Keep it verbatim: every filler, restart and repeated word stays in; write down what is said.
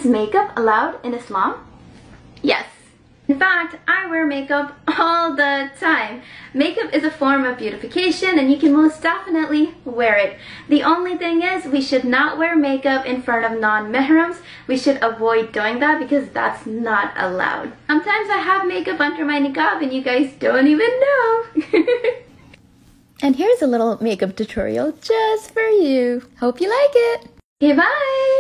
makeup allowed in Islam? Yes. In fact, I wear makeup all the time. Makeup is a form of beautification and you can most definitely wear it. The only thing is we should not wear makeup in front of non-mehrams. We should avoid doing that because that's not allowed. Sometimes I have makeup under my niqab and you guys don't even know. And here's a little makeup tutorial just for you. Hope you like it. Okay, bye!